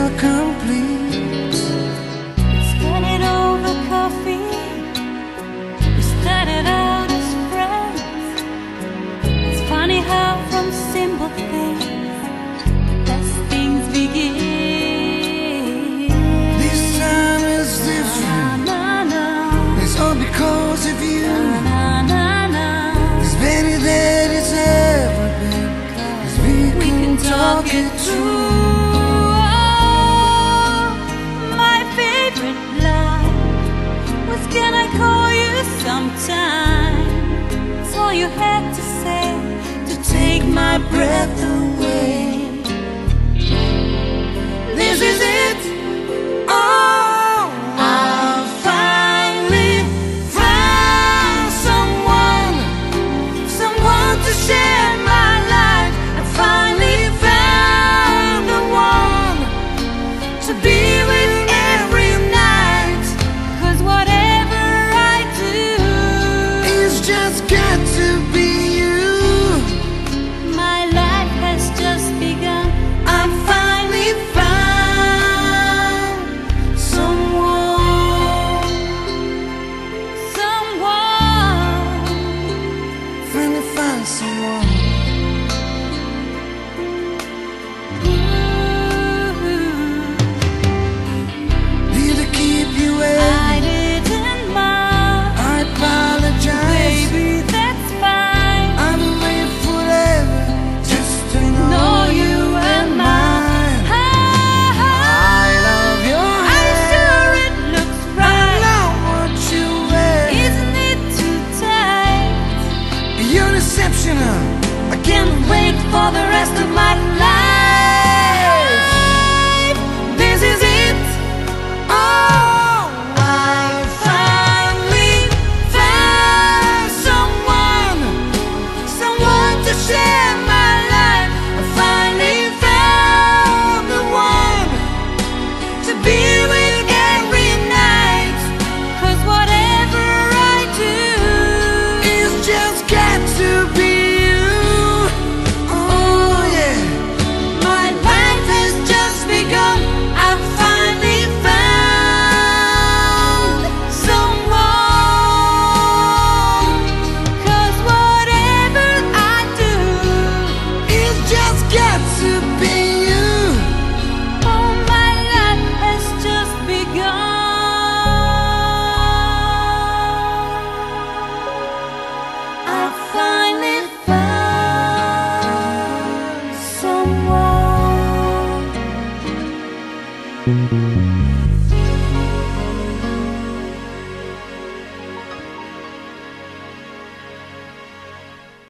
never complete. Started over coffee. We started out as friends. It's funny how from simple things the best things begin. This time is different. It's all because of you. It's better than it's ever been, 'cause we can talk it through. Can I call you sometime? That's all you had to say To take my breath away. This is it. Oh, I finally found someone, someone to share my life. I finally found the one to be with every night. 'Cause whatever I do, It's just got to be you. my life has just begun. I finally found someone. Someone. Finally found someone. Ooh, Did I keep you waiting? I didn't mind. I apologize. Baby, that's fine. I will wait forever just to know Know you and mine. I love your I'm hair. sure it looks I right. love what you wear. Isn't it too tight? You're exceptional. I can't wait for the rest of my life. This is it. Oh, I finally found someone, someone to share my life. I finally found the one to be with every night. 'Cause whatever I do, It's just got to be you. Oh yeah. my life has just begun. I finally found someone. 'Cause whatever I do, It's just got to be you. oh, my life has just begun. I finally found someone.